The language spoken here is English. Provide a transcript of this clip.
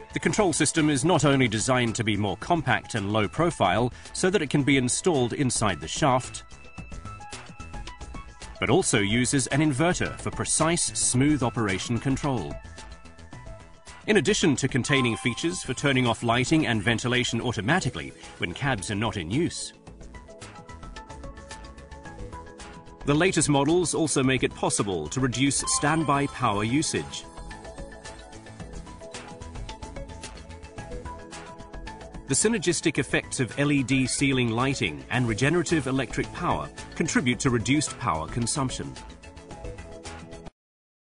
The control system is not only designed to be more compact and low profile so that it can be installed inside the shaft, but also uses an inverter for precise, smooth operation control. In addition to containing features for turning off lighting and ventilation automatically when cabs are not in use, the latest models also make it possible to reduce standby power usage. The synergistic effects of LED ceiling lighting and regenerative electric power contribute to reduced power consumption.